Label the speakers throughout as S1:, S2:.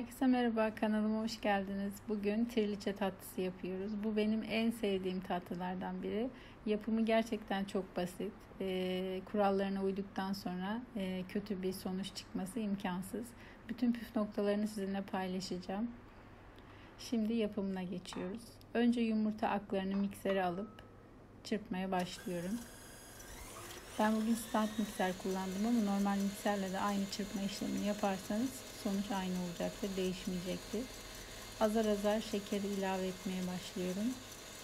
S1: Herkese merhaba, kanalıma hoş geldiniz. Bugün triliçe tatlısı yapıyoruz. Bu benim en sevdiğim tatlılardan biri. Yapımı gerçekten çok basit. Kurallarına uyduktan sonra kötü bir sonuç çıkması imkansız. Bütün püf noktalarını sizinle paylaşacağım. Şimdi yapımına geçiyoruz. Önce yumurta aklarını miksere alıp çırpmaya başlıyorum. Ben bugün stand mikser kullandım ama normal mikserle de aynı çırpma işlemini yaparsanız sonuç aynı olacaktır, değişmeyecektir. Azar azar şekeri ilave etmeye başlıyorum.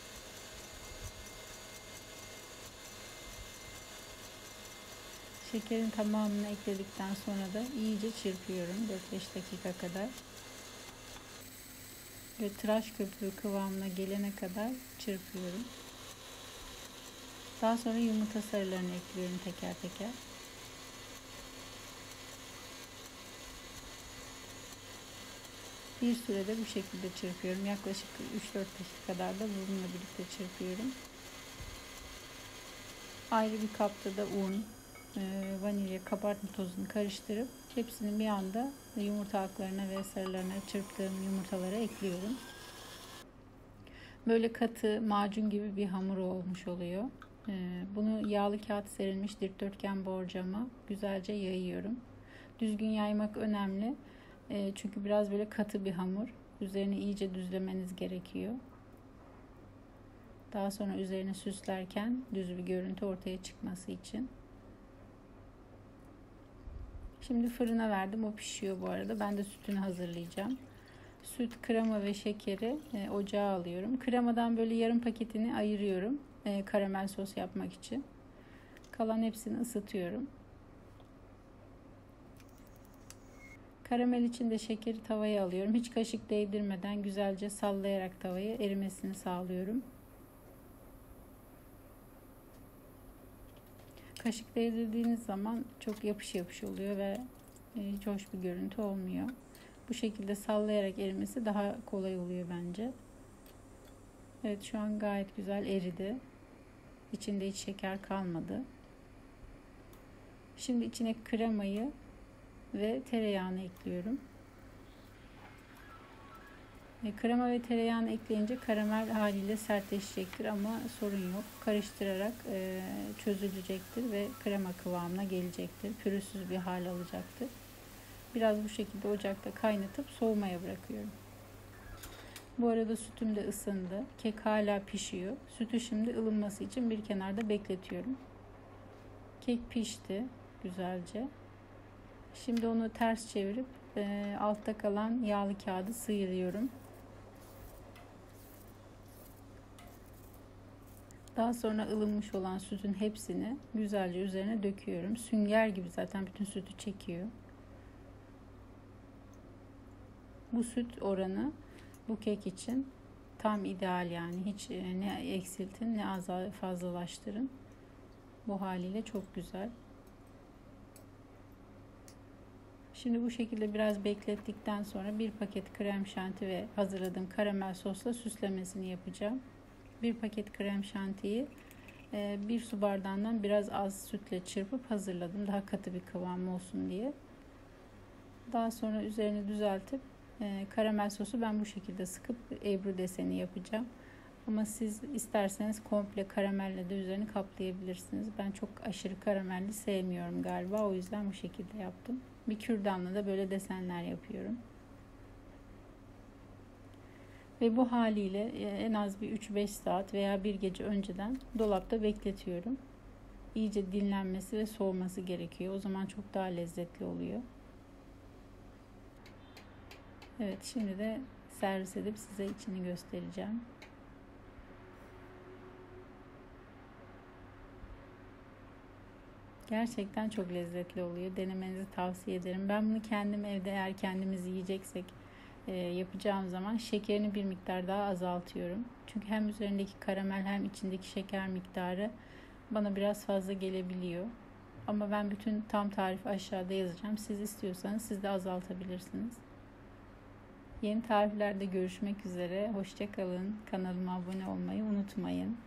S1: Şekerin tamamını ekledikten sonra da iyice çırpıyorum 4-5 dakika kadar. Ve tıraş köpüğü kıvamına gelene kadar çırpıyorum. Daha sonra yumurta sarılarını ekliyorum teker teker. Bir sürede bu şekilde çırpıyorum. Yaklaşık 3-4 dakika kadar da bununla birlikte çırpıyorum. Ayrı bir kapta da un, vanilya, kabartma tozunu karıştırıp hepsini bir anda yumurta aklarına ve sarılarına çırptığım yumurtalara ekliyorum. Böyle katı macun gibi bir hamur olmuş oluyor. Bunu yağlı kağıt serilmiş dikdörtgen borcama güzelce yayıyorum. Düzgün yaymak önemli. Çünkü biraz böyle katı bir hamur. Üzerini iyice düzlemeniz gerekiyor. Daha sonra üzerine süslerken düz bir görüntü ortaya çıkması için. Şimdi fırına verdim. O pişiyor bu arada. Ben de sütünü hazırlayacağım. Süt, krema ve şekeri ocağa alıyorum. Kremadan böyle yarım paketini ayırıyorum. Karamel sos yapmak için. Kalan hepsini ısıtıyorum. Karamel için de şekeri tavaya alıyorum. Hiç kaşık değdirmeden güzelce sallayarak tavayı erimesini sağlıyorum. Kaşık değdirdiğiniz zaman çok yapış yapış oluyor ve hiç hoş bir görüntü olmuyor. Bu şekilde sallayarak erimesi daha kolay oluyor bence. Evet, şu an gayet güzel eridi. İçinde hiç şeker kalmadı. Şimdi içine kremayı ve tereyağını ekliyorum. Krema ve tereyağını ekleyince karamel haliyle sertleşecektir ama sorun yok. Karıştırarak çözülecektir ve krema kıvamına gelecektir. Pürüzsüz bir hal alacaktır. Biraz bu şekilde ocakta kaynatıp soğumaya bırakıyorum. Bu arada sütüm de ısındı. Kek hala pişiyor. Sütü şimdi ılınması için bir kenarda bekletiyorum. Kek pişti güzelce. Şimdi onu ters çevirip altta kalan yağlı kağıdı sıyırıyorum. Daha sonra ılınmış olan sütün hepsini güzelce üzerine döküyorum. Sünger gibi zaten bütün sütü çekiyor. Bu süt oranı bu kek için tam ideal, yani hiç ne eksiltin ne fazlalaştırın. Bu haliyle çok güzel. Şimdi bu şekilde biraz beklettikten sonra bir paket krem şanti ve hazırladığım karamel sosla süslemesini yapacağım. Bir paket krem şantiyi bir su bardağından biraz az sütle çırpıp hazırladım. Daha katı bir kıvam olsun diye. Daha sonra üzerini düzeltip karamel sosu ben bu şekilde sıkıp ebru deseni yapacağım. Ama siz isterseniz komple karamelle de üzerini kaplayabilirsiniz. Ben çok aşırı karamelli sevmiyorum galiba. O yüzden bu şekilde yaptım. Bir kürdanla da böyle desenler yapıyorum. Ve bu haliyle en az bir 3-5 saat veya bir gece önceden dolapta bekletiyorum. İyice dinlenmesi ve soğuması gerekiyor. O zaman çok daha lezzetli oluyor. Evet, şimdi de servis edip size içini göstereceğim. Gerçekten çok lezzetli oluyor. Denemenizi tavsiye ederim. Ben bunu kendim evde, eğer kendimiz yiyeceksek yapacağım zaman şekerini bir miktar daha azaltıyorum. Çünkü hem üzerindeki karamel hem içindeki şeker miktarı bana biraz fazla gelebiliyor. Ama ben bütün tam tarifi aşağıda yazacağım. Siz istiyorsanız siz de azaltabilirsiniz. Yeni tariflerde görüşmek üzere. Hoşça kalın. Kanalıma abone olmayı unutmayın.